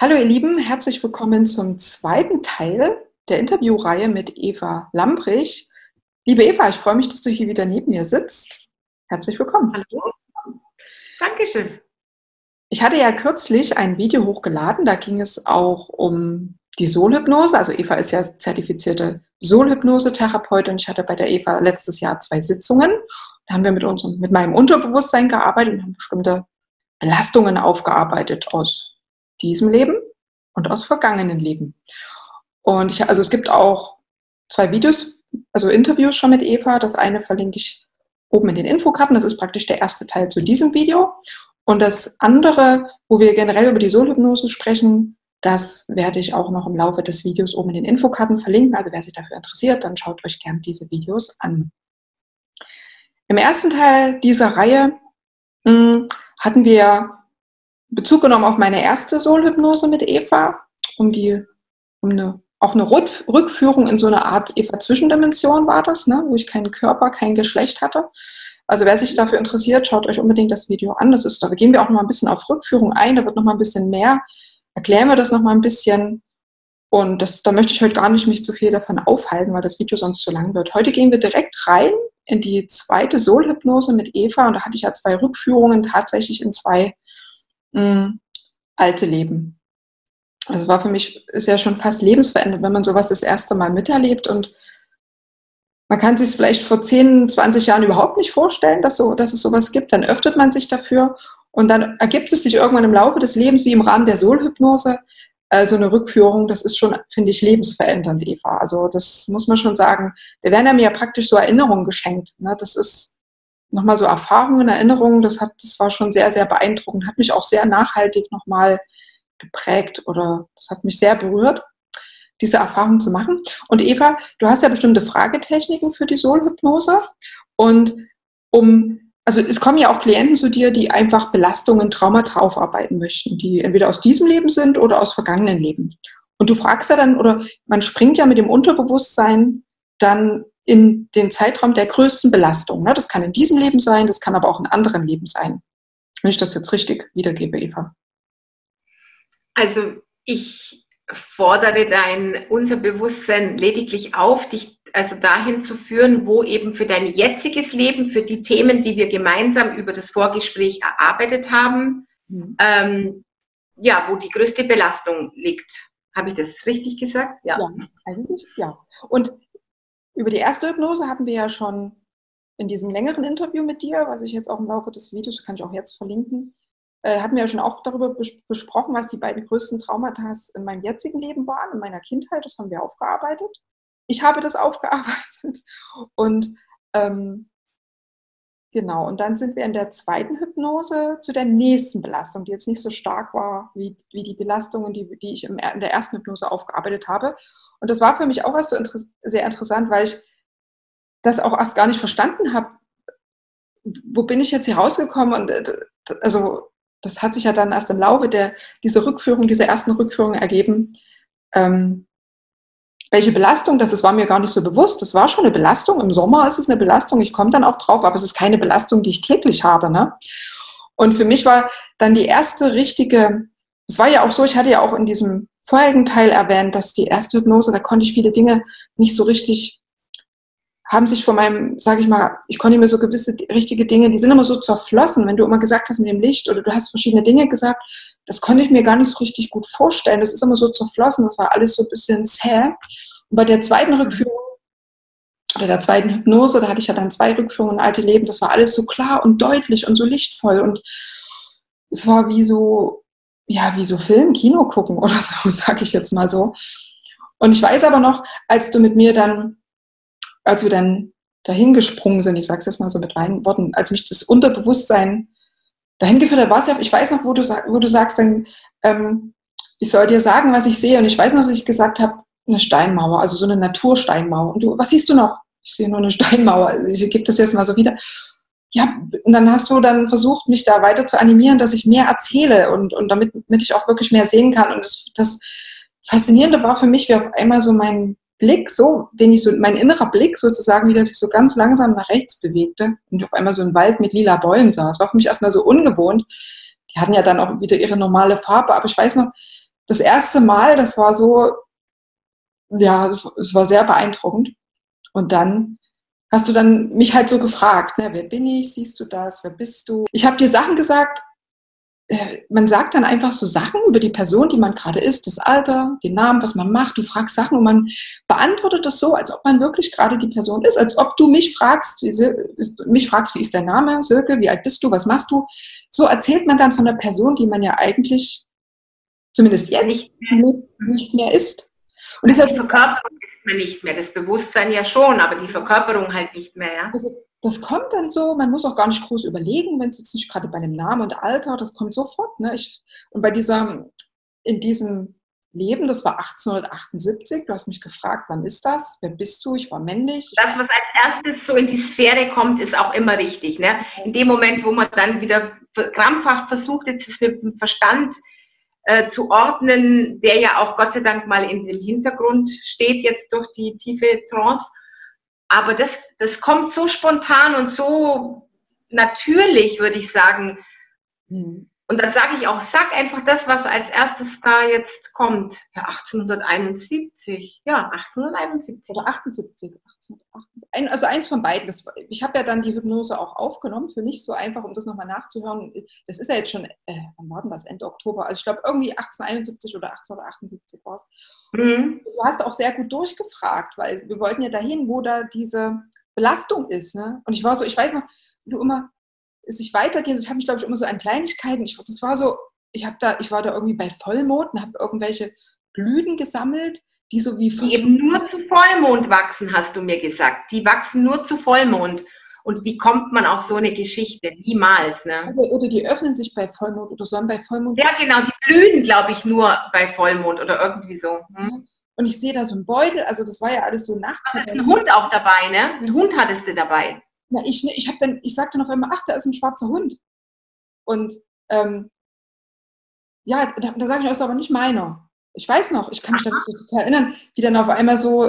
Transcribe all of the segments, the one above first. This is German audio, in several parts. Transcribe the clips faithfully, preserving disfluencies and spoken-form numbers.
Hallo ihr Lieben, herzlich willkommen zum zweiten Teil der Interviewreihe mit Eva Lamprich. Liebe Eva, ich freue mich, dass du hier wieder neben mir sitzt. Herzlich willkommen. Hallo, Dankeschön. Ich hatte ja kürzlich ein Video hochgeladen, da ging es auch um die Soulhypnose. Also Eva ist ja zertifizierte Soulhypnose-Therapeutin und ich hatte bei der Eva letztes Jahr zwei Sitzungen. Da haben wir mit unserem, mit meinem Unterbewusstsein gearbeitet und haben bestimmte Belastungen aufgearbeitet aus diesem Leben und aus vergangenen Leben. Und ich, also es gibt auch zwei Videos, also Interviews schon mit Eva. Das eine verlinke ich oben in den Infokarten. Das ist praktisch der erste Teil zu diesem Video. Und das andere, wo wir generell über die Soulhypnose sprechen, das werde ich auch noch im Laufe des Videos oben in den Infokarten verlinken. Also wer sich dafür interessiert, dann schaut euch gerne diese Videos an. Im ersten Teil dieser Reihe mh, hatten wir Bezug genommen auf meine erste Soulhypnose mit Eva, um die, um eine, auch eine Rückführung in so eine Art Eva-Zwischendimension war das, ne, wo ich keinen Körper, kein Geschlecht hatte. Also wer sich dafür interessiert, schaut euch unbedingt das Video an. Das ist, da gehen wir auch noch mal ein bisschen auf Rückführung ein, da wird noch mal ein bisschen mehr, erklären wir das noch mal ein bisschen. Und das, da möchte ich heute gar nicht mich zu viel davon aufhalten, weil das Video sonst zu lang wird. Heute gehen wir direkt rein in die zweite Soulhypnose mit Eva. Und da hatte ich ja zwei Rückführungen tatsächlich in zwei mh, alte Leben. Also war für mich, ist ja schon fast lebensverändert, wenn man sowas das erste Mal miterlebt. Und man kann sich es vielleicht vor zehn, zwanzig Jahren überhaupt nicht vorstellen, dass, so, dass es sowas gibt. Dann öffnet man sich dafür und dann ergibt es sich irgendwann im Laufe des Lebens, wie im Rahmen der Soulhypnose, äh, so eine Rückführung. Das ist schon, finde ich, lebensverändernd, Eva. Also das muss man schon sagen. Da werden einem ja praktisch so Erinnerungen geschenkt. Ne? Das ist nochmal so Erfahrungen, Erinnerungen. Das, hat, das war schon sehr, sehr beeindruckend. Hat mich auch sehr nachhaltig nochmal geprägt oder das hat mich sehr berührt, diese Erfahrung zu machen. Und Eva, du hast ja bestimmte Fragetechniken für die Soulhypnose und um, also es kommen ja auch Klienten zu dir, die einfach Belastungen, Traumata aufarbeiten möchten, die entweder aus diesem Leben sind oder aus vergangenen Leben. Und du fragst ja dann, oder man springt ja mit dem Unterbewusstsein dann in den Zeitraum der größten Belastung. Das kann in diesem Leben sein, das kann aber auch in anderen Leben sein. Wenn ich das jetzt richtig wiedergebe, Eva. Also ich fordere dein Unterbewusstsein lediglich auf, dich also dahin zu führen, wo eben für dein jetziges Leben, für die Themen, die wir gemeinsam über das Vorgespräch erarbeitet haben, mhm. ähm, ja, wo die größte Belastung liegt. Habe ich das richtig gesagt? Ja, ja, eigentlich ja. Und über die erste Hypnose haben wir ja schon in diesem längeren Interview mit dir, was ich jetzt auch im Laufe des Videos, kann ich auch jetzt verlinken, äh, hatten wir ja schon auch darüber bes- besprochen, was die beiden größten Traumata in meinem jetzigen Leben waren, in meiner Kindheit. Das haben wir aufgearbeitet. Ich habe das aufgearbeitet. Und ähm, genau, und dann sind wir in der zweiten Hypnose zu der nächsten Belastung, die jetzt nicht so stark war wie, wie die Belastungen, die, die ich im, in der ersten Hypnose aufgearbeitet habe. Und das war für mich auch erst so inter- sehr interessant, weil ich das auch erst gar nicht verstanden habe. Wo bin ich jetzt hier rausgekommen? Und äh, also das hat sich ja dann erst im Laufe der, dieser Rückführung, dieser ersten Rückführung ergeben. Ähm, welche Belastung das ist, war mir gar nicht so bewusst. Das war schon eine Belastung. Im Sommer ist es eine Belastung. Ich komme dann auch drauf, aber es ist keine Belastung, die ich täglich habe. Ne? Und für mich war dann die erste richtige, es war ja auch so, ich hatte ja auch in diesem vorherigen Teil erwähnt, dass die erste Hypnose, da konnte ich viele Dinge nicht so richtig, haben sich von meinem, sage ich mal, ich konnte mir so gewisse richtige Dinge, die sind immer so zerflossen, wenn du immer gesagt hast mit dem Licht oder du hast verschiedene Dinge gesagt, das konnte ich mir gar nicht so richtig gut vorstellen. Das ist immer so zerflossen, das war alles so ein bisschen zäh. Und bei der zweiten Rückführung oder der zweiten Hypnose, da hatte ich ja dann zwei Rückführungen in alte Leben, das war alles so klar und deutlich und so lichtvoll und es war wie so, ja, wie so Film, Kino gucken oder so, sage ich jetzt mal so. Und ich weiß aber noch, als du mit mir dann als wir dann dahin gesprungen sind, ich sage es jetzt mal so mit meinen Worten, als mich das Unterbewusstsein dahin geführt hat, war es ja, ich weiß noch, wo du, wo du sagst, dann, ähm, ich soll dir sagen, was ich sehe. Und ich weiß noch, dass ich gesagt habe, eine Steinmauer, also so eine Natursteinmauer. Und du, was siehst du noch? Ich sehe nur eine Steinmauer. Also ich gebe das jetzt mal so wieder. Ja, und dann hast du dann versucht, mich da weiter zu animieren, dass ich mehr erzähle und, und damit, damit ich auch wirklich mehr sehen kann. Und das, das Faszinierende war für mich, wie auf einmal so mein Blick, so, den ich so, mein innerer Blick sozusagen, wie der sich so ganz langsam nach rechts bewegte und auf einmal so ein Wald mit lila Bäumen sah. Es war für mich erstmal so ungewohnt. Die hatten ja dann auch wieder ihre normale Farbe, aber ich weiß noch, das erste Mal, das war so, ja, das, das war sehr beeindruckend. Und dann hast du dann mich halt so gefragt, ne, wer bin ich, siehst du das, wer bist du? Ich habe dir Sachen gesagt, äh, man sagt dann einfach so Sachen über die Person, die man gerade ist, das Alter, den Namen, was man macht. Du fragst Sachen und man beantwortet das so, als ob man wirklich gerade die Person ist, als ob du mich fragst, wie, mich fragst, wie ist dein Name, Silke, wie alt bist du, was machst du? So erzählt man dann von der Person, die man ja eigentlich, zumindest jetzt, nicht mehr, nicht mehr ist. Und die Verkörperung ist man nicht mehr, das Bewusstsein ja schon, aber die Verkörperung halt nicht mehr. Ja? Also das kommt dann so, man muss auch gar nicht groß überlegen, wenn es jetzt nicht gerade bei dem Namen und Alter, das kommt sofort. Ne? Ich, und bei dieser, in diesem Leben, das war achtzehnhundertachtundsiebzig, du hast mich gefragt, wann ist das, wer bist du, ich war männlich. Das, was als erstes so in die Sphäre kommt, ist auch immer richtig. Ne? In dem Moment, wo man dann wieder krampfhaft versucht, jetzt ist mit dem Verstand Äh, zu ordnen, der ja auch Gott sei Dank mal in dem Hintergrund steht, jetzt durch die tiefe Trance. Aber das, das kommt so spontan und so natürlich, würde ich sagen. Mhm. Und dann sage ich auch, sag einfach das, was als erstes da jetzt kommt. Ja, achtzehnhunderteinundsiebzig. Ja, achtzehnhunderteinundsiebzig. Oder achtundsiebzig. achtzehnhundertachtundsiebzig. Also eins von beiden. Das, ich habe ja dann die Hypnose auch aufgenommen, für mich so einfach, um das nochmal nachzuhören. Das ist ja jetzt schon, äh, wann war denn das? Ende Oktober. Also ich glaube irgendwie achtzehnhunderteinundsiebzig oder achtzehnhundertachtundsiebzig war es. Mhm. Du hast auch sehr gut durchgefragt, weil wir wollten ja dahin, wo da diese Belastung ist. Ne? Und ich war so, ich weiß noch, du immer, es sich weitergehen. Ich habe mich, glaube ich, immer so an Kleinigkeiten. Ich, das war so, ich habe da, ich war da irgendwie bei Vollmond und habe irgendwelche Blüten gesammelt, die so wie die eben nur zu Vollmond wachsen, hast du mir gesagt. Die wachsen nur zu Vollmond. Und wie kommt man auf so eine Geschichte? Niemals, ne? Also, oder die öffnen sich bei Vollmond oder sollen bei Vollmond. Ja, genau, die blühen, glaube ich, nur bei Vollmond oder irgendwie so. Hm? Und ich sehe da so einen Beutel, also das war ja alles so nachts. Du hattest einen Hund auch dabei, ne? Einen Hund hattest du dabei. Na, ich, ich habe dann, ich sagte dann auf einmal, ach, da ist ein schwarzer Hund. Und ähm, ja, da, da sage ich, das ist aber nicht meiner. Ich weiß noch, ich kann mich da so total erinnern, wie dann auf einmal so.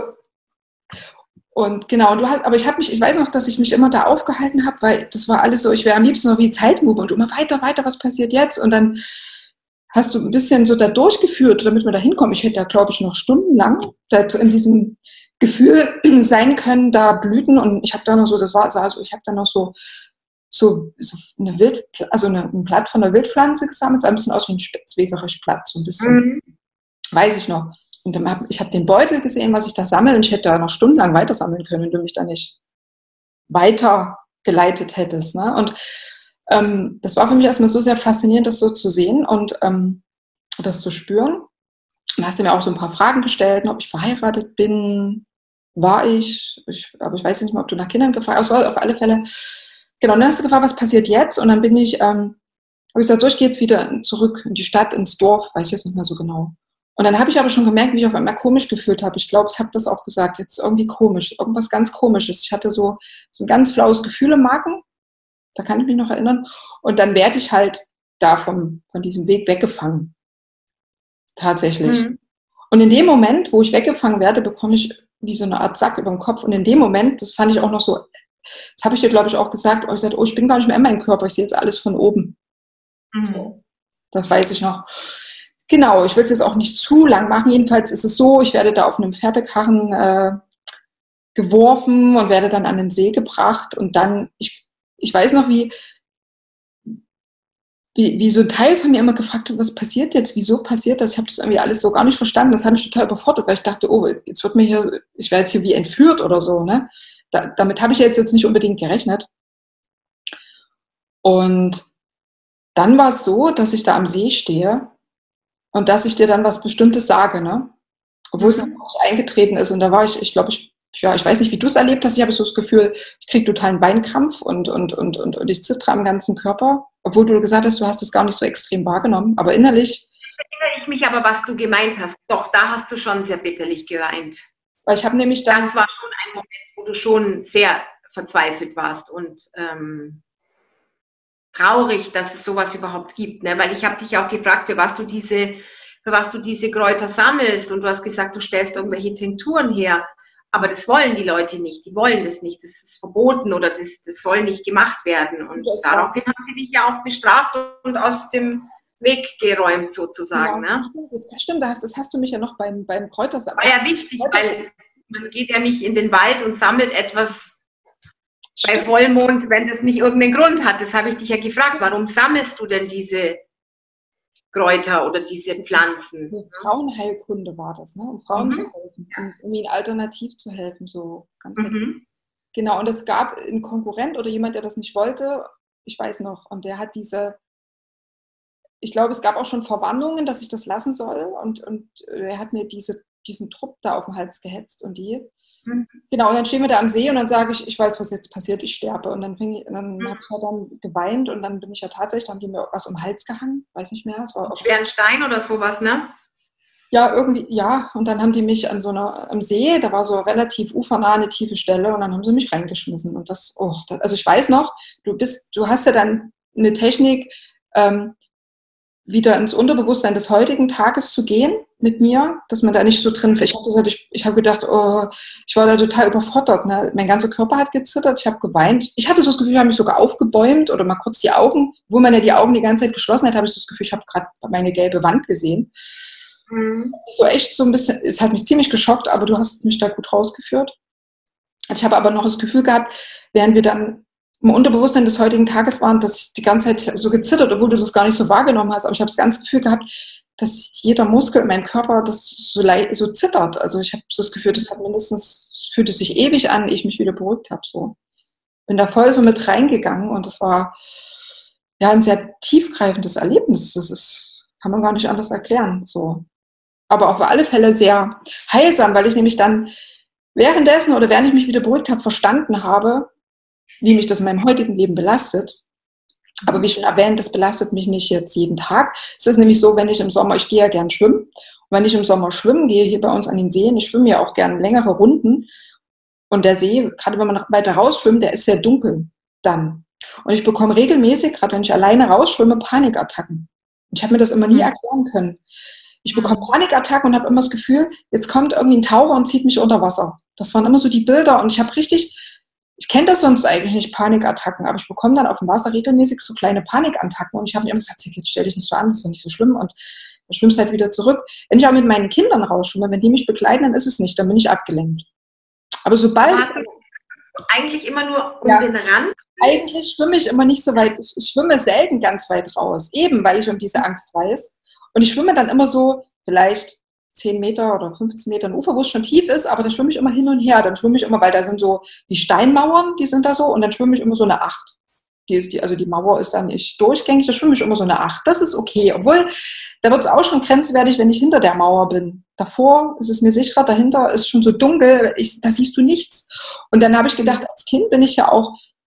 Und genau, und du hast, aber ich habe mich, ich weiß noch, dass ich mich immer da aufgehalten habe, weil das war alles so, ich wäre am liebsten noch wie Zeitlupe und immer weiter, weiter, was passiert jetzt? Und dann hast du ein bisschen so da durchgeführt, damit wir da hinkommen. Ich hätte da, glaube ich, noch stundenlang in diesem Gefühl sein können, da Blüten, und ich habe da noch so, das war, also ich habe da noch so, so, so eine Wild, also eine, ein Blatt von der Wildpflanze gesammelt, sah ein bisschen aus wie ein Spitzwegerischblatt, so ein bisschen, mhm. Weiß ich noch. Und dann hab, ich habe den Beutel gesehen, was ich da sammle, und ich hätte da noch stundenlang weiter sammeln können, wenn du mich da nicht weitergeleitet hättest. Ne? Und ähm, das war für mich erstmal so sehr faszinierend, das so zu sehen und ähm, das zu spüren. Dann hast du mir auch so ein paar Fragen gestellt, ob ich verheiratet bin, war ich, ich aber ich weiß nicht mehr, ob du nach Kindern gefragt hast, auf alle Fälle. Genau, und dann hast du gefragt, was passiert jetzt? Und dann bin ich, ähm, habe ich gesagt, so, ich gehe jetzt wieder zurück in die Stadt, ins Dorf, weiß ich jetzt nicht mehr so genau. Und dann habe ich aber schon gemerkt, wie ich auf einmal komisch gefühlt habe. Ich glaube, ich habe das auch gesagt, jetzt irgendwie komisch, irgendwas ganz Komisches. Ich hatte so, so ein ganz flaues Gefühl im Magen, da kann ich mich noch erinnern. Und dann werde ich halt da vom, von diesem Weg weggefangen. Tatsächlich. Mhm. Und in dem Moment, wo ich weggefangen werde, bekomme ich wie so eine Art Sack über den Kopf. Und in dem Moment, das fand ich auch noch so, das habe ich dir, glaube ich, auch gesagt, ich gesagt, oh, ich bin gar nicht mehr in meinem Körper, ich sehe jetzt alles von oben. Mhm. So, das weiß ich noch. Genau, ich will es jetzt auch nicht zu lang machen. Jedenfalls ist es so, ich werde da auf einem Pferdekarren äh, geworfen und werde dann an den See gebracht. Und dann, ich, ich weiß noch, wie, wie, wie so ein Teil von mir immer gefragt hat, was passiert jetzt? Wieso passiert das? Ich habe das irgendwie alles so gar nicht verstanden. Das hat mich total überfordert, weil ich dachte, oh, jetzt wird mir hier, ich werde jetzt hier wie entführt oder so. Ne? Da, damit habe ich jetzt, jetzt nicht unbedingt gerechnet. Und dann war es so, dass ich da am See stehe und dass ich dir dann was Bestimmtes sage, ne? Obwohl es noch nicht eingetreten ist. Und da war ich, ich glaube, ich, ja, ich weiß nicht, wie du es erlebt hast. Ich habe so das Gefühl, ich kriege totalen Beinkrampf und, und, und, und, und ich zittere am ganzen Körper. Obwohl du gesagt hast, du hast es gar nicht so extrem wahrgenommen. Aber innerlich. Erinnere ich mich aber, was du gemeint hast. Doch, da hast du schon sehr bitterlich geweint. Weil ich habe nämlich dann. Das war schon ein Moment, wo du schon sehr verzweifelt warst und ähm, traurig, dass es sowas überhaupt gibt, ne? Weil ich habe dich auch gefragt, für was du diese, für was du diese Kräuter sammelst, und du hast gesagt, du stellst irgendwelche Tinkturen her, aber das wollen die Leute nicht, die wollen das nicht, das ist verboten oder das, das soll nicht gemacht werden, und das daraufhin haben sie dich ja auch bestraft und aus dem weggeräumt sozusagen. Genau, Ne? stimmt, das stimmt, das, das hast du mich ja noch beim, beim Kräuters... War ja wichtig, weil man geht ja nicht in den Wald und sammelt etwas bei Vollmond, wenn das nicht irgendeinen Grund hat. Das habe ich dich ja gefragt. Warum sammelst du denn diese Kräuter oder diese Pflanzen? Für Frauenheilkunde war das, ne? Um Frauen Mhm. zu helfen, um, um ihnen alternativ zu helfen, so ganz Mhm. genau. Und es gab einen Konkurrent oder jemand, der das nicht wollte, ich weiß noch, und der hat diese, ich glaube, es gab auch schon Verwarnungen, dass ich das lassen soll, und, und er hat mir diese, diesen Trupp da auf den Hals gehetzt und die, Mhm. genau, und dann stehen wir da am See und dann sage ich, ich weiß, was jetzt passiert, ich sterbe. Und dann, fing ich, und dann Mhm. habe ich ja dann geweint und dann bin ich ja tatsächlich, dann haben die mir was um den Hals gehangen, weiß nicht mehr. Es war auch, Schweren Stein oder sowas, ne? ja, irgendwie, ja. Und dann haben die mich an so einer, am See, da war so relativ ufernah eine tiefe Stelle und dann haben sie mich reingeschmissen. Und das, oh, das, also ich weiß noch, du bist, du hast ja dann eine Technik, ähm, wieder ins Unterbewusstsein des heutigen Tages zu gehen mit mir, dass man da nicht so drin, ich habe gesagt, ich, ich habe gedacht, oh, ich war da total überfordert, ne? Mein ganzer Körper hat gezittert, ich habe geweint, ich hatte so das Gefühl, ich habe mich sogar aufgebäumt oder mal kurz die Augen, wo man ja die Augen die ganze Zeit geschlossen hat, habe ich so das Gefühl, ich habe gerade meine gelbe Wand gesehen. Mhm. So echt so ein bisschen, es hat mich ziemlich geschockt, aber du hast mich da gut rausgeführt. Ich habe aber noch das Gefühl gehabt, während wir dann im Unterbewusstsein des heutigen Tages waren, dass ich die ganze Zeit so gezittert, obwohl du das gar nicht so wahrgenommen hast. Aber ich habe das ganze Gefühl gehabt, dass jeder Muskel in meinem Körper das so, so zittert. Also ich habe so das Gefühl, das hat mindestens, es fühlte sich ewig an, ehe ich mich wieder beruhigt habe. So. Bin da voll so mit reingegangen und das war ja ein sehr tiefgreifendes Erlebnis. Das ist, kann man gar nicht anders erklären. So. Aber auf alle Fälle sehr heilsam, weil ich nämlich dann währenddessen oder während ich mich wieder beruhigt habe, verstanden habe, wie mich das in meinem heutigen Leben belastet. Aber wie schon erwähnt, das belastet mich nicht jetzt jeden Tag. Es ist nämlich so, wenn ich im Sommer, ich gehe ja gern schwimmen, und wenn ich im Sommer schwimmen gehe, hier bei uns an den Seen, ich schwimme ja auch gern längere Runden und der See, gerade wenn man noch weiter rausschwimmt, der ist sehr dunkel dann. Und ich bekomme regelmäßig, gerade wenn ich alleine rausschwimme, Panikattacken. Und ich habe mir das immer nie erklären können. Ich bekomme Panikattacken und habe immer das Gefühl, jetzt kommt irgendwie ein Taucher und zieht mich unter Wasser. Das waren immer so die Bilder und ich habe richtig, ich kenne das sonst eigentlich nicht, Panikattacken, aber ich bekomme dann auf dem Wasser regelmäßig so kleine Panikattacken und ich habe mir immer gesagt, jetzt stell dich nicht so an, das ist doch nicht so schlimm und dann schwimmst halt wieder zurück. Wenn ich auch mit meinen Kindern rausschwimme, wenn die mich begleiten, dann ist es nicht, dann bin ich abgelenkt. Aber sobald... Eigentlich immer nur um ja, den Rand? Eigentlich schwimme ich immer nicht so weit, ich, ich schwimme selten ganz weit raus, eben weil ich um diese Angst weiß. Und ich schwimme dann immer so vielleicht zehn Meter oder fünfzehn Meter ein Ufer, wo es schon tief ist, aber da schwimme ich immer hin und her. Dann schwimme ich immer, weil da sind so die Steinmauern, die sind da so, und dann schwimme ich immer so eine Acht. Die ist die, also die Mauer ist dann nicht durchgängig, da schwimme ich immer so eine Acht. Das ist okay, obwohl da wird es auch schon grenzwertig, wenn ich hinter der Mauer bin. Davor ist es mir sicherer, dahinter ist schon so dunkel, ich, da siehst du nichts. Und dann habe ich gedacht, als Kind bin ich ja auch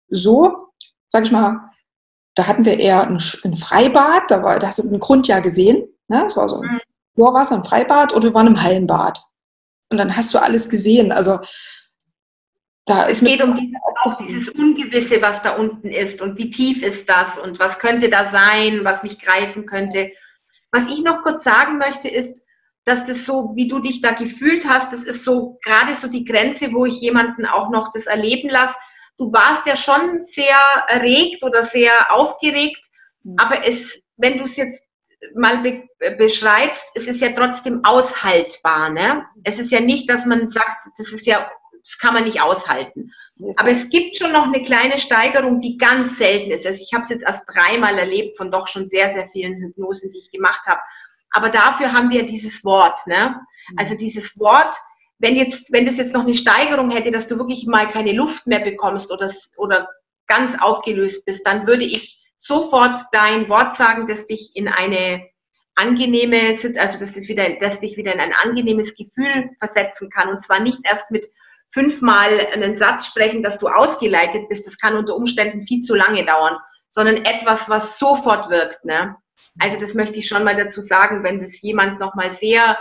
so, sag ich mal, da hatten wir eher ein, ein Freibad, da, war, da hast du den Grund ja gesehen, ne? Das war so ein Chlorwasser, ein Freibad, oder wir waren im Hallenbad. Und dann hast du alles gesehen. Also da es ist geht um dieses, auch dieses Ungewisse, was da unten ist und wie tief ist das und was könnte da sein, was mich greifen könnte. Was ich noch kurz sagen möchte, ist, dass das so, wie du dich da gefühlt hast, das ist so gerade so die Grenze, wo ich jemanden auch noch das erleben lasse. Du warst ja schon sehr erregt oder sehr aufgeregt, mhm. aber es, wenn du es jetzt mal be beschreibst, es ist ja trotzdem aushaltbar. Ne? Es ist ja nicht, dass man sagt, das ist ja, das kann man nicht aushalten. Aber es gibt schon noch eine kleine Steigerung, die ganz selten ist. Also ich habe es jetzt erst dreimal erlebt von doch schon sehr, sehr vielen Hypnosen, die ich gemacht habe. Aber dafür haben wir dieses Wort. Ne? Also dieses Wort, wenn jetzt, wenn das jetzt noch eine Steigerung hätte, dass du wirklich mal keine Luft mehr bekommst oder, oder ganz aufgelöst bist, dann würde ich sofort dein Wort sagen, das dich in eine angenehme, also dass, das wieder, dass dich wieder in ein angenehmes Gefühl versetzen kann. Und zwar nicht erst mit fünfmal einen Satz sprechen, dass du ausgeleitet bist. Das kann unter Umständen viel zu lange dauern, sondern etwas, was sofort wirkt. Ne? Also das möchte ich schon mal dazu sagen, wenn das jemand nochmal sehr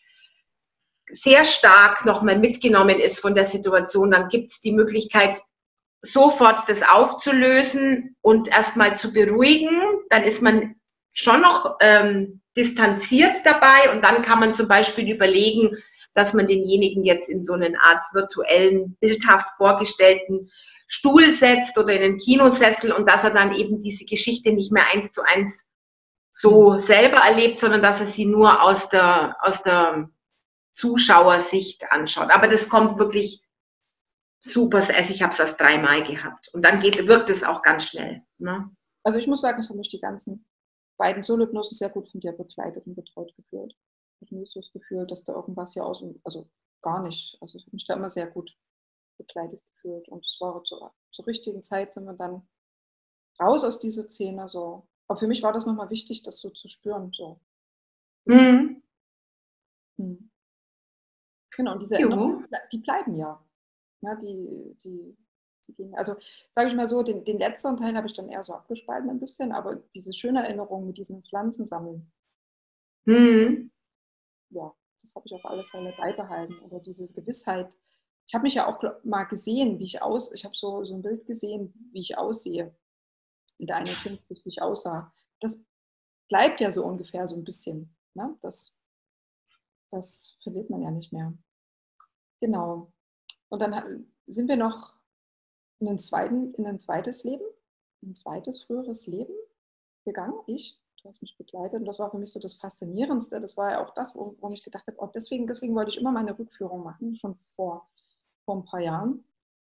sehr stark nochmal mitgenommen ist von der Situation, dann gibt es die Möglichkeit, sofort das aufzulösen und erstmal zu beruhigen. Dann ist man schon noch ähm, distanziert dabei und dann kann man zum Beispiel überlegen, dass man denjenigen jetzt in so eine Art virtuellen, bildhaft vorgestellten Stuhl setzt oder in einen Kinosessel und dass er dann eben diese Geschichte nicht mehr eins zu eins so mhm. selber erlebt, sondern dass er sie nur aus der, aus der Zuschauersicht anschaut. Aber das kommt wirklich super, also ich habe es erst dreimal gehabt. Und dann geht, wirkt es auch ganz schnell. Ne? Also ich muss sagen, ich habe mich die ganzen beiden Solo-Hypnosen sehr gut von dir begleitet und betreut gefühlt. Ich habe nie so das Gefühl, dass da irgendwas hier aus, also gar nicht. Also ich habe mich da immer sehr gut begleitet gefühlt. Und es war zur, zur richtigen Zeit sind wir dann raus aus dieser Szene. So. Aber für mich war das nochmal wichtig, das so zu spüren. So. Mhm. Hm. Genau, und diese Erinnerungen, die bleiben ja. ja die, die, die gehen, also sage ich mal so, den, den letzten Teil habe ich dann eher so abgespalten ein bisschen, aber diese schöne Erinnerung mit diesen Pflanzensammeln, mhm. ja, das habe ich auf alle Fälle beibehalten. Oder diese Gewissheit. Ich habe mich ja auch mal gesehen, wie ich aus, ich habe so, so ein Bild gesehen, wie ich aussehe, mit einundfünfzig, wie ich aussah. Das bleibt ja so ungefähr so ein bisschen. Ne? Das, das verliert man ja nicht mehr. Genau. Und dann sind wir noch in ein, zweiten, in ein zweites Leben, ein zweites, früheres Leben gegangen, ich. Du hast mich begleitet und das war für mich so das Faszinierendste. Das war ja auch das, worum ich gedacht habe, oh, deswegen, deswegen wollte ich immer meine Rückführung machen, schon vor, vor ein paar Jahren.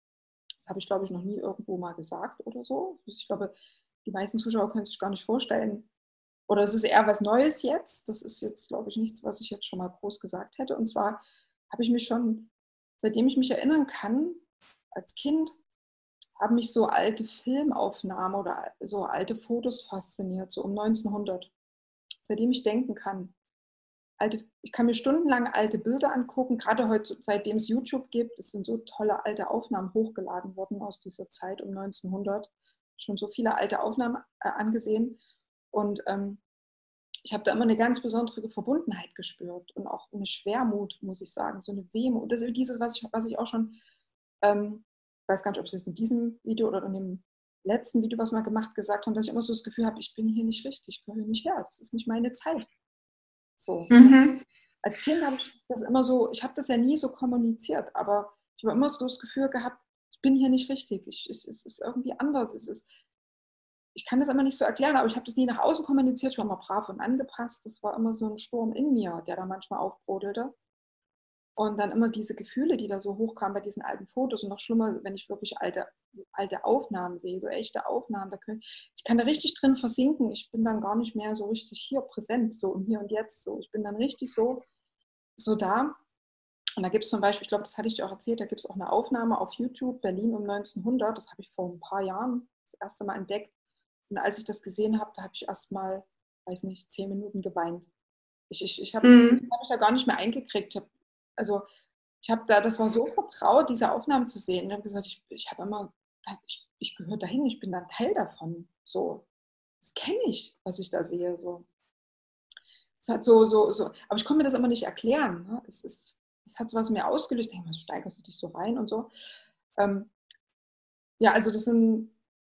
Das habe ich, glaube ich, noch nie irgendwo mal gesagt oder so. Ich glaube, die meisten Zuschauer können sich gar nicht vorstellen. Oder es ist eher was Neues jetzt. Das ist jetzt, glaube ich, nichts, was ich jetzt schon mal groß gesagt hätte. Und zwar habe ich mich schon, seitdem ich mich erinnern kann, als Kind, haben mich so alte Filmaufnahmen oder so alte Fotos fasziniert, so um neunzehnhundert. Seitdem ich denken kann. Alte, ich kann mir stundenlang alte Bilder angucken, gerade heute, seitdem es YouTube gibt. Es sind so tolle alte Aufnahmen hochgeladen worden aus dieser Zeit um neunzehnhundert. Schon so viele alte Aufnahmen äh, angesehen. Und ähm, ich habe da immer eine ganz besondere Verbundenheit gespürt und auch eine Schwermut, muss ich sagen, so eine Wehmut. Das ist dieses, was ich, was ich auch schon... Ähm, ich weiß gar nicht, ob es jetzt in diesem Video oder in dem letzten Video, was wir gemacht, gesagt haben, dass ich immer so das Gefühl habe, ich bin hier nicht richtig, ich gehöre nicht her, das ist nicht meine Zeit. So. Mhm. Als Kind habe ich das immer so, ich habe das ja nie so kommuniziert, aber ich habe immer so das Gefühl gehabt, ich bin hier nicht richtig, ich, ich, es ist irgendwie anders. Es ist, ich kann das immer nicht so erklären, aber ich habe das nie nach außen kommuniziert, ich war immer brav und angepasst, das war immer so ein Sturm in mir, der da manchmal aufbrodelte. Und dann immer diese Gefühle, die da so hochkamen bei diesen alten Fotos und noch schlimmer, wenn ich wirklich alte, alte Aufnahmen sehe, so echte Aufnahmen, da können, ich kann da richtig drin versinken. Ich bin dann gar nicht mehr so richtig hier präsent, so im Hier und Jetzt. So. Ich bin dann richtig so, so da. Und da gibt es zum Beispiel, ich glaube, das hatte ich dir auch erzählt, da gibt es auch eine Aufnahme auf YouTube, Berlin um neunzehnhundert, das habe ich vor ein paar Jahren das erste Mal entdeckt. Und als ich das gesehen habe, da habe ich erst mal, weiß nicht, zehn Minuten geweint. Ich, ich, ich habe Mhm. hab mich da gar nicht mehr eingekriegt. Ich hab, Also ich habe da, das war so vertraut, diese Aufnahmen zu sehen. Ich habe gesagt, ich, ich habe immer, ich, ich gehöre dahin, ich bin dann Teil davon. So, das kenne ich, was ich da sehe. So, es hat so, so, so, aber ich konnte mir das immer nicht erklären. Ne? Es ist, es hat so was in mir ausgelöst. Ich denke mal, steigerst du dich so rein und so. Ähm, ja, also das sind,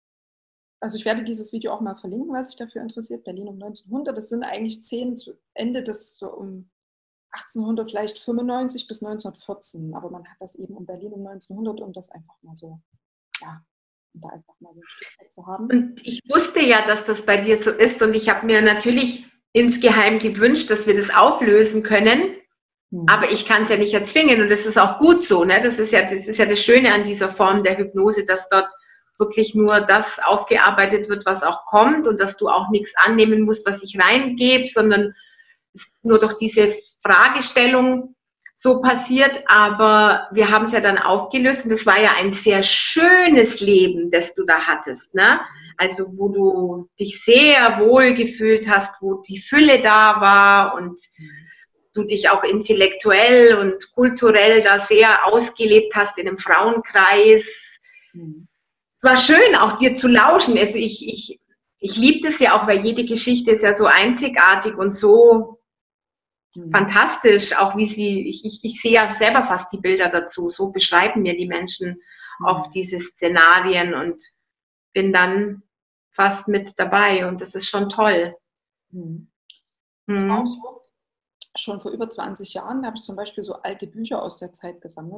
also ich werde dieses Video auch mal verlinken, wer sich dafür interessiert. Berlin um neunzehnhundert. Das sind eigentlich zehn, Ende des so um achtzehnhundert, vielleicht fünfundneunzig bis neunzehnhundertvierzehn, aber man hat das eben in Berlin um neunzehnhundert, um das einfach mal so, ja, um da einfach mal so ein Stück zu haben. Und ich wusste ja, dass das bei dir so ist und ich habe mir natürlich insgeheim gewünscht, dass wir das auflösen können, hm. aber ich kann es ja nicht erzwingen und das ist auch gut so, ne? Das ist ja, das ist ja das Schöne an dieser Form der Hypnose, dass dort wirklich nur das aufgearbeitet wird, was auch kommt und dass du auch nichts annehmen musst, was ich reingebe, sondern es nur durch diese Fragestellung so passiert, aber wir haben es ja dann aufgelöst und es war ja ein sehr schönes Leben, das du da hattest, ne? Also wo du dich sehr wohl gefühlt hast, wo die Fülle da war und du dich auch intellektuell und kulturell da sehr ausgelebt hast in einem Frauenkreis. Mhm. Es war schön, auch dir zu lauschen. Also ich, ich, ich liebe das ja auch, weil jede Geschichte ist ja so einzigartig und so Mhm. fantastisch, auch wie sie, ich, ich, ich sehe ja selber fast die Bilder dazu, so beschreiben mir die Menschen mhm. oft diese Szenarien und bin dann fast mit dabei und das ist schon toll. Mhm. Das war auch so, schon vor über zwanzig Jahren habe ich zum Beispiel so alte Bücher aus der Zeit gesammelt,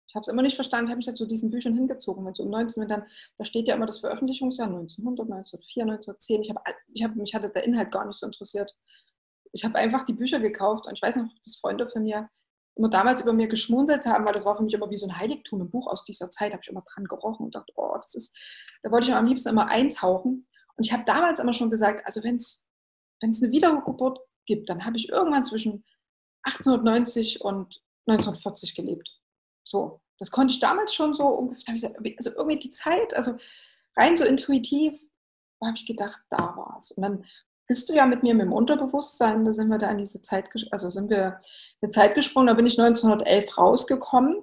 Ich habe es immer nicht verstanden, ich habe mich da zu diesen Büchern hingezogen. Wenn so um neunzehn, wenn dann, da steht ja immer das Veröffentlichungsjahr neunzehnhundert, neunzehnhundertvier, neunzehnhundertzehn. Ich habe, ich habe, mich hatte der Inhalt gar nicht so interessiert. Ich habe einfach die Bücher gekauft und ich weiß noch, dass Freunde von mir immer damals über mir geschmunzelt haben, weil das war für mich immer wie so ein Heiligtum, ein Buch aus dieser Zeit, habe ich immer dran gerochen und dachte, oh, das ist, da wollte ich am liebsten immer eintauchen. Und ich habe damals immer schon gesagt, also wenn es wenn es eine Wiedergeburt gibt, dann habe ich irgendwann zwischen achtzehnhundertneunzig und neunzehnhundertvierzig gelebt. So, das konnte ich damals schon so ungefähr, also irgendwie die Zeit, also rein so intuitiv, habe ich gedacht, da war es. Und dann bist du ja mit mir mit dem Unterbewusstsein, da sind wir da in diese Zeit, also sind wir eine Zeit gesprungen, da bin ich neunzehnhundertelf rausgekommen.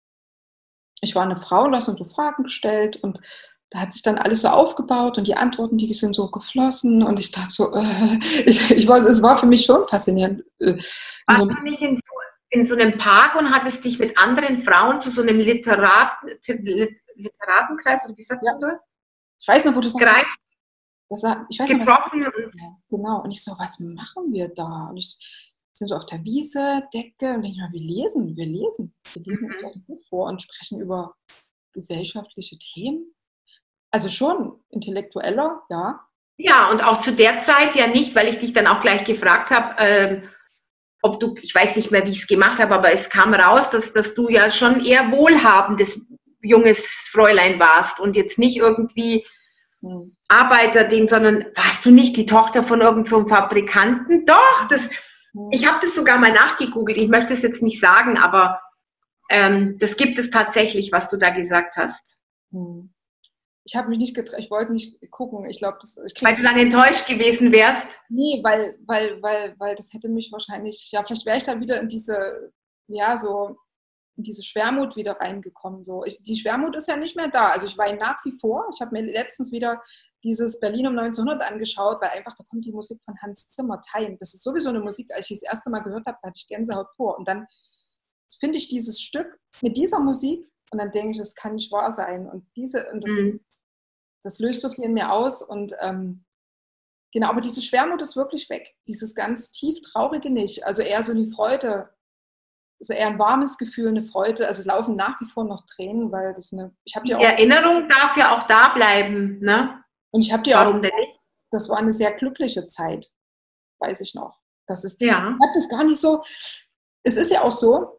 Ich war eine Frau, du hast uns so Fragen gestellt und da hat sich dann alles so aufgebaut und die Antworten, die sind so geflossen und ich dachte so, äh, ich, ich weiß, es war für mich schon faszinierend. Äh, Warst so, du nicht in so, in so einem Park und hattest dich mit anderen Frauen zu so einem Literat, Literatenkreis, oder wie sagt ja. man das? Ich weiß noch, wo du sagst, das, ich weiß getroffen. Noch, was, genau, und ich so, was machen wir da? Und ich sind so auf der Wiese, Decke und denke ich mal, wir lesen, wir lesen, wir lesen mhm. das Buch vor und sprechen über gesellschaftliche Themen. Also schon intellektueller, ja. Ja, und auch zu der Zeit ja nicht, weil ich dich dann auch gleich gefragt habe, ähm, ob du, ich weiß nicht mehr, wie ich es gemacht habe, aber es kam raus, dass, dass du ja schon eher wohlhabendes junges Fräulein warst und jetzt nicht irgendwie hm. Arbeiterding, sondern warst du nicht die Tochter von irgendeinem so Fabrikanten? Doch, das, hm. ich habe das sogar mal nachgegoogelt, ich möchte es jetzt nicht sagen, aber ähm, das gibt es tatsächlich, was du da gesagt hast. Hm. Ich habe mich nicht getraut, ich wollte nicht gucken. Ich glaube, das. Ich weil du dann enttäuscht gewesen wärst? Nee, weil, weil, weil, weil das hätte mich wahrscheinlich, ja, vielleicht wäre ich dann wieder in diese, ja, so, in diese Schwermut wieder reingekommen. So. Ich, die Schwermut ist ja nicht mehr da. Also ich weine nach wie vor. Ich habe mir letztens wieder dieses Berlin um neunzehnhundert angeschaut, weil einfach, da kommt die Musik von Hans Zimmer, Time. Das ist sowieso eine Musik, als ich das erste Mal gehört habe, da hatte ich Gänsehaut vor. Und dann finde ich dieses Stück mit dieser Musik und dann denke ich, das kann nicht wahr sein. Und diese, und das, mhm. das löst so viel in mir aus und ähm, genau, aber diese Schwermut ist wirklich weg. Dieses ganz tief Traurige nicht. Also eher so die Freude, so eher ein warmes Gefühl, eine Freude. Also es laufen nach wie vor noch Tränen, weil das eine, ich habe die auch... Die Erinnerung darf ja auch da bleiben, ne? Und ich habe die Warum auch... denn nicht? Das war eine sehr glückliche Zeit, weiß ich noch. Das ist, ja. Ich habe das gar nicht so... Es ist ja auch so,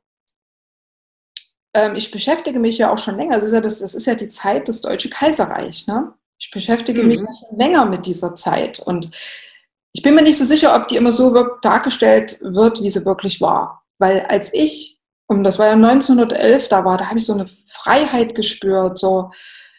ähm, ich beschäftige mich ja auch schon länger, das ist ja, das, das ist ja die Zeit des Deutschen Kaiserreichs, ne? Ich beschäftige mhm. mich ja schon länger mit dieser Zeit und ich bin mir nicht so sicher, ob die immer so dargestellt wird, wie sie wirklich war. Weil als ich, und das war ja neunzehnhundertelf, da war, da habe ich so eine Freiheit gespürt, so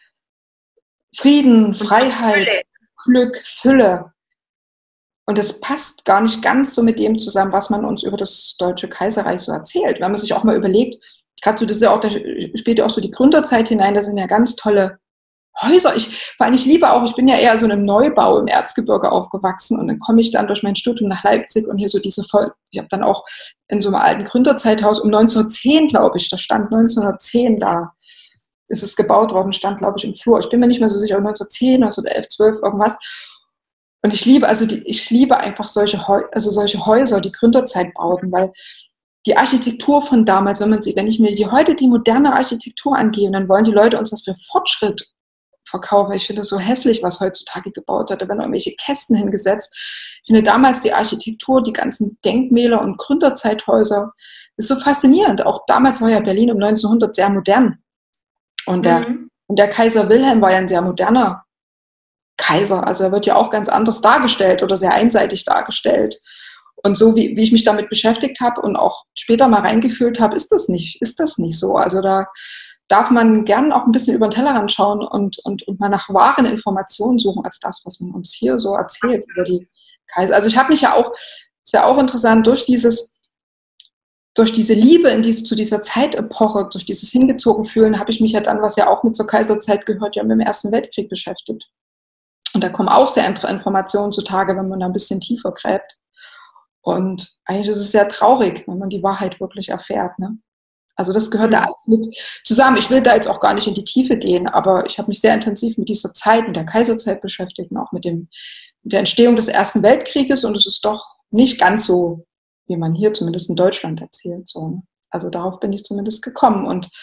Frieden, Freiheit, Fülle. Glück, Fülle. Und das passt gar nicht ganz so mit dem zusammen, was man uns über das Deutsche Kaiserreich so erzählt. Wenn man sich auch mal überlegt, gerade so, das ist ja auch, da spielt ja auch so die Gründerzeit hinein, da sind ja ganz tolle Häuser. Ich, vor allem, ich liebe auch, ich bin ja eher so in einem Neubau im Erzgebirge aufgewachsen und dann komme ich dann durch mein Studium nach Leipzig und hier so diese Voll, ich habe dann auch in so einem alten Gründerzeithaus um neunzehnhundertzehn, glaube ich, da stand neunzehnhundertzehn da, ist es gebaut worden, stand, glaube ich, im Flur. Ich bin mir nicht mehr so sicher, neunzehnhundertzehn, neunzehnhundertelf, zwölf, irgendwas. Und ich liebe, also die, ich liebe einfach solche, also solche Häuser, die Gründerzeitbauten, weil die Architektur von damals, wenn man sie, wenn ich mir die heute die moderne Architektur angehe, dann wollen die Leute uns das für Fortschritt verkaufen. Ich finde das so hässlich, was heutzutage gebaut wird. Da werden irgendwelche Kästen hingesetzt. Ich finde damals die Architektur, die ganzen Denkmäler und Gründerzeithäuser, ist so faszinierend. Auch damals war ja Berlin um neunzehnhundert sehr modern. Und der, mhm. und der Kaiser Wilhelm war ja ein sehr moderner Kaiser. Also er wird ja auch ganz anders dargestellt oder sehr einseitig dargestellt. Und so wie, wie ich mich damit beschäftigt habe und auch später mal reingefühlt habe, ist das nicht, ist das nicht so. Also da darf man gern auch ein bisschen über den Tellerrand schauen und, und, und mal nach wahren Informationen suchen, als das, was man uns hier so erzählt über die Kaiser. Also ich habe mich ja auch, ist ja auch interessant, durch dieses, durch diese Liebe in diese, zu dieser Zeitepoche, durch dieses hingezogen fühlen, habe ich mich ja dann, was ja auch mit zur Kaiserzeit gehört, ja mit dem Ersten Weltkrieg beschäftigt. Und da kommen auch sehr Informationen zutage, wenn man da ein bisschen tiefer gräbt. Und eigentlich ist es sehr traurig, wenn man die Wahrheit wirklich erfährt, ne? Also das gehört mhm. da alles mit zusammen. Ich will da jetzt auch gar nicht in die Tiefe gehen, aber ich habe mich sehr intensiv mit dieser Zeit, mit der Kaiserzeit beschäftigt und auch mit, dem, mit der Entstehung des Ersten Weltkrieges. Und es ist doch nicht ganz so, wie man hier zumindest in Deutschland erzählt. So, ne? Also darauf bin ich zumindest gekommen. Und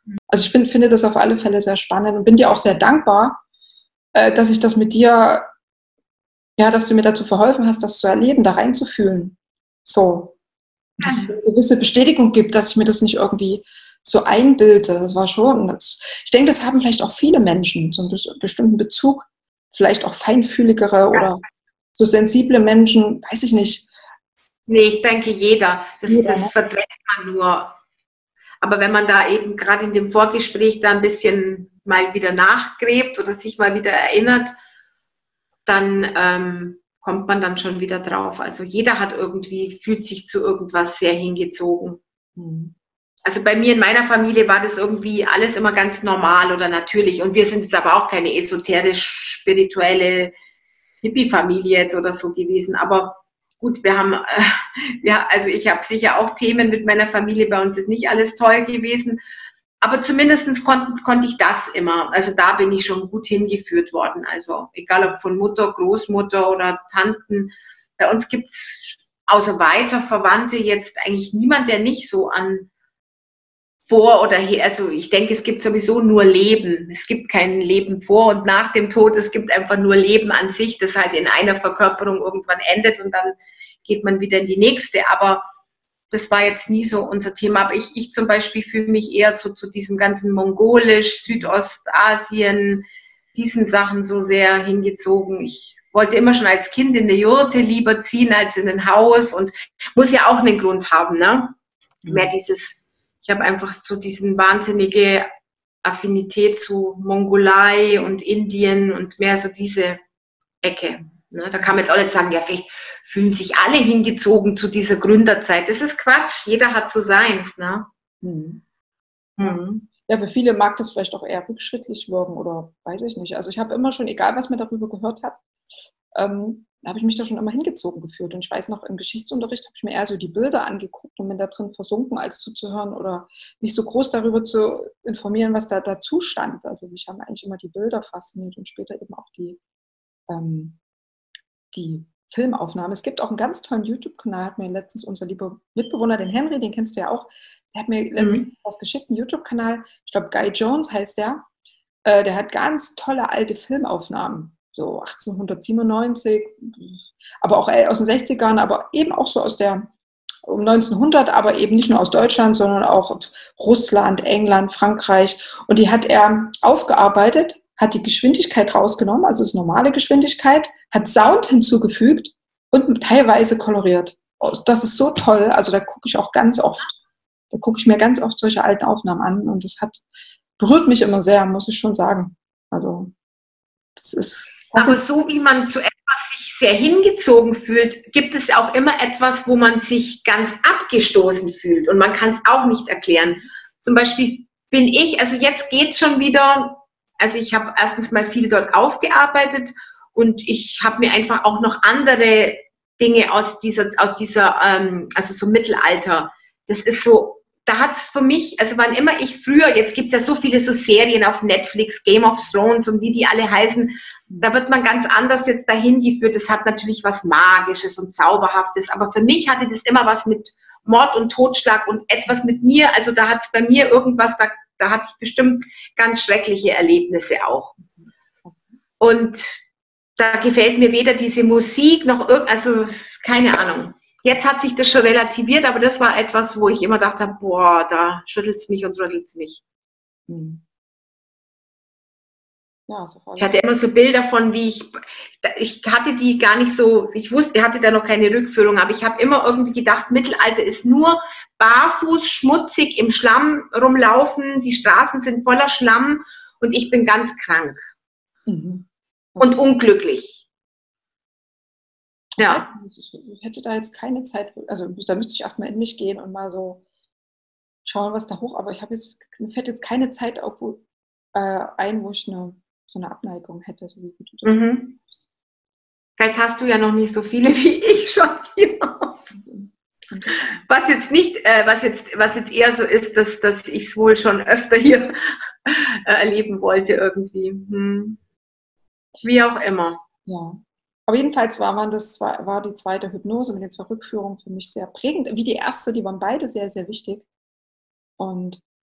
Also ich bin, finde das auf alle Fälle sehr spannend und bin dir auch sehr dankbar, äh, dass ich das mit dir, ja, dass du mir dazu verholfen hast, das zu erleben, da reinzufühlen. So. Dass es eine gewisse Bestätigung gibt, dass ich mir das nicht irgendwie so einbilde. Das war schon, das, ich denke, das haben vielleicht auch viele Menschen, so einen bestimmten Bezug, vielleicht auch feinfühligere oder so sensible Menschen, weiß ich nicht. Nee, ich denke jeder. Das, Jeder, das ne? verdrängt man nur. Aber wenn man da eben gerade in dem Vorgespräch da ein bisschen mal wieder nachgräbt oder sich mal wieder erinnert, dann ähm, kommt man dann schon wieder drauf. Also jeder hat irgendwie, fühlt sich zu irgendwas sehr hingezogen. Mhm. Also bei mir in meiner Familie war das irgendwie alles immer ganz normal oder natürlich. Und wir sind jetzt aber auch keine esoterisch-spirituelle Hippie-Familie jetzt oder so gewesen. Aber gut, wir haben, äh, ja, also ich habe sicher auch Themen mit meiner Familie. Bei uns ist nicht alles toll gewesen. Aber zumindest konnte, konnte ich das immer. Also da bin ich schon gut hingeführt worden. Also egal ob von Mutter, Großmutter oder Tanten. Bei uns gibt es außer weiter Verwandte jetzt eigentlich niemand, der nicht so an vor oder her, also ich denke, es gibt sowieso nur Leben. Es gibt kein Leben vor und nach dem Tod. Es gibt einfach nur Leben an sich, das halt in einer Verkörperung irgendwann endet und dann geht man wieder in die nächste. Aber das war jetzt nie so unser Thema. Aber ich, ich zum Beispiel fühle mich eher so zu diesem ganzen Mongolisch, Südostasien, diesen Sachen so sehr hingezogen. Ich wollte immer schon als Kind in eine Jurte lieber ziehen als in ein Haus und muss ja auch einen Grund haben, ne? Mhm. Mehr dieses, ich habe einfach so diesen wahnsinnige Affinität zu Mongolei und Indien und mehr so diese Ecke. Ne? Da kann man jetzt auch nicht sagen, ja, vielleicht fühlen sich alle hingezogen zu dieser Gründerzeit. Das ist Quatsch. Jeder hat so seins. Ne? Mhm. Mhm. Ja, für viele mag das vielleicht auch eher rückschrittlich wirken oder weiß ich nicht. Also ich habe immer schon, egal was man darüber gehört hat, ähm, habe ich mich da schon immer hingezogen gefühlt. Und ich weiß noch, im Geschichtsunterricht habe ich mir eher so die Bilder angeguckt und bin da drin versunken, als zuzuhören oder mich so groß darüber zu informieren, was da dazu stand. Also mich haben eigentlich immer die Bilder fasziniert und später eben auch die, ähm, die Filmaufnahme. Es gibt auch einen ganz tollen YouTube-Kanal, hat mir letztens unser lieber Mitbewohner, den Henry, den kennst du ja auch, der hat mir letztens mhm. was geschickt, einen YouTube-Kanal, ich glaube Guy Jones heißt der, äh, der hat ganz tolle alte Filmaufnahmen, so achtzehnhundertsiebenundneunzig, aber auch aus den sechzigern, aber eben auch so aus der um neunzehnhundert, aber eben nicht nur aus Deutschland, sondern auch Russland, England, Frankreich. Und die hat er aufgearbeitet, hat die Geschwindigkeit rausgenommen, also das normale Geschwindigkeit, hat Sound hinzugefügt und teilweise koloriert. Das ist so toll, also da gucke ich auch ganz oft, da gucke ich mir ganz oft solche alten Aufnahmen an und das hat, berührt mich immer sehr, muss ich schon sagen. Also das ist... Das Aber so wie man zu etwas sich sehr hingezogen fühlt, gibt es auch immer etwas, wo man sich ganz abgestoßen fühlt und man kann es auch nicht erklären. Zum Beispiel bin ich, also jetzt geht es schon wieder, also ich habe erstens mal viel dort aufgearbeitet und ich habe mir einfach auch noch andere Dinge aus dieser, aus dieser, ähm, also so Mittelalter, das ist so, da hat es für mich, also wann immer ich früher, jetzt gibt es ja so viele so Serien auf Netflix, Game of Thrones und wie die alle heißen, da wird man ganz anders jetzt dahin geführt. Das hat natürlich was Magisches und Zauberhaftes, aber für mich hatte das immer was mit Mord und Totschlag und etwas mit mir, also da hat es bei mir irgendwas, da, da hatte ich bestimmt ganz schreckliche Erlebnisse auch. Und da gefällt mir weder diese Musik noch irgend, also keine Ahnung. Jetzt hat sich das schon relativiert, aber das war etwas, wo ich immer dachte, boah, da schüttelt es mich und rüttelt es mich. Hm. Ja, so ich hatte immer so Bilder von, wie ich, ich hatte die gar nicht so, ich wusste, ich hatte da noch keine Rückführung, aber ich habe immer irgendwie gedacht, Mittelalter ist nur barfuß, schmutzig, im Schlamm rumlaufen, die Straßen sind voller Schlamm und ich bin ganz krank. Mhm. Okay. Und unglücklich. Ja. Ich, ich hätte da jetzt keine Zeit, also da müsste ich erstmal in mich gehen und mal so schauen, was da hoch, aber ich habe jetzt, mir fällt jetzt keine Zeit auf, wo, äh, ein, wo ich eine, so eine Abneigung hätte, so wie du das mhm. Vielleicht hast du ja noch nicht so viele wie ich schon hier. Was jetzt nicht, äh, was jetzt, was jetzt eher so ist, dass, dass ich es wohl schon öfter hier äh, erleben wollte irgendwie. Hm. Wie auch immer. Ja. Aber jedenfalls war, man das, war, war die zweite Hypnose mit den zwei Rückführungen für mich sehr prägend. Wie die erste, die waren beide sehr, sehr wichtig. Und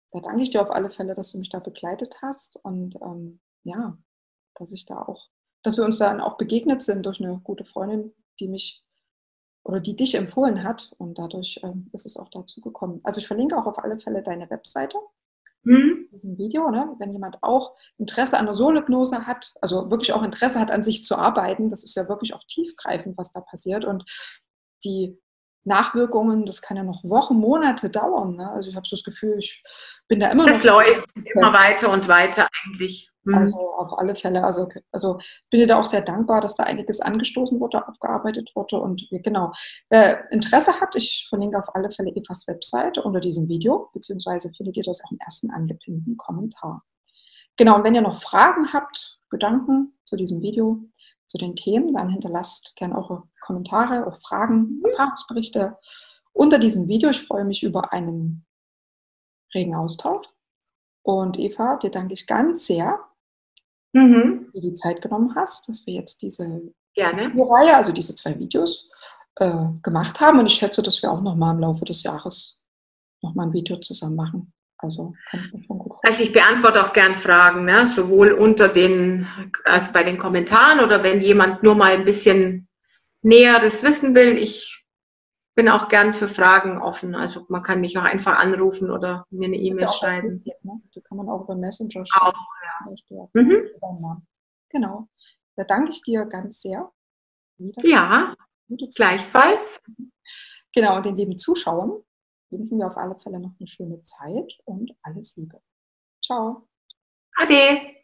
da danke ich dir auf alle Fälle, dass du mich da begleitet hast und ähm, ja, dass ich da auch, dass wir uns dann auch begegnet sind durch eine gute Freundin, die mich oder die dich empfohlen hat und dadurch ähm, ist es auch dazu gekommen. Also ich verlinke auch auf alle Fälle deine Webseite Mhm. in diesem Video, ne? Wenn jemand auch Interesse an der Soulhypnose hat, also wirklich auch Interesse hat, an sich zu arbeiten, das ist ja wirklich auch tiefgreifend, was da passiert und die Nachwirkungen, das kann ja noch Wochen, Monate dauern. Ne? Also ich habe so das Gefühl, ich bin da immer Es noch im läuft immer Prozess. weiter und weiter eigentlich. Also Mhm. auf alle Fälle, also, also bin dir da auch sehr dankbar, dass da einiges angestoßen wurde, aufgearbeitet wurde und genau. Wer Interesse hat, ich verlinke auf alle Fälle Evas Webseite unter diesem Video, beziehungsweise findet ihr das auch im ersten angepinnten Kommentar. Genau, und wenn ihr noch Fragen habt, Gedanken zu diesem Video, zu den Themen, dann hinterlasst gerne eure Kommentare, auch Fragen, Erfahrungsberichte unter diesem Video. Ich freue mich über einen regen Austausch. Und Eva, dir danke ich ganz sehr, Mhm. dass du die Zeit genommen hast, dass wir jetzt diese Gerne. Reihe, also diese zwei Videos, äh, gemacht haben. Und ich schätze, dass wir auch nochmal im Laufe des Jahres nochmal ein Video zusammen machen. Also kann ich mir schon gut vorstellen. Also ich beantworte auch gern Fragen, ne? Sowohl unter den, also bei den Kommentaren oder wenn jemand nur mal ein bisschen Näheres wissen will. Ich bin auch gern für Fragen offen. Also man kann mich auch einfach anrufen oder mir eine Ist ja E-Mail auch bei schreiben. Facebook, ne? Die kann man auch über Messenger Auch, schreiben. ja. Ja. Mhm. Genau. Da danke ich dir ganz sehr. Wieder Ja, gute Zeit. gleichfalls. Genau, und den lieben Zuschauern wünschen wir auf alle Fälle noch eine schöne Zeit und alles Liebe. Ciao. Ade.